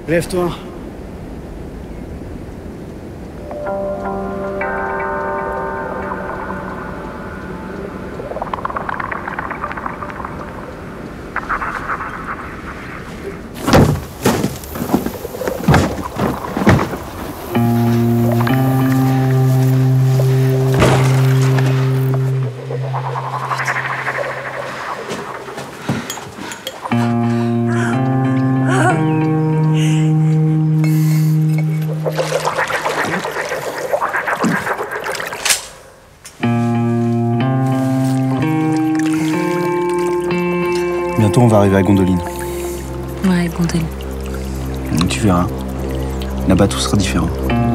Lève-toi. Bientôt, on va arriver à Gondoline. Ouais, Gondoline. Tu verras. Là-bas, tout sera différent.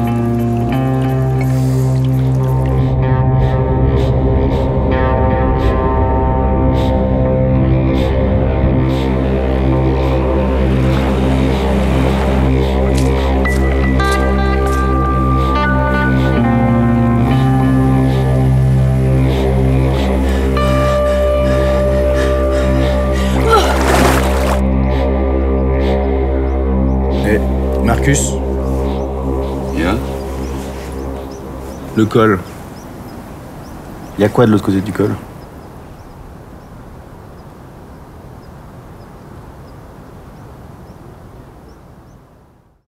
Marcus. Bien. Le col. Il y a quoi de l'autre côté du col?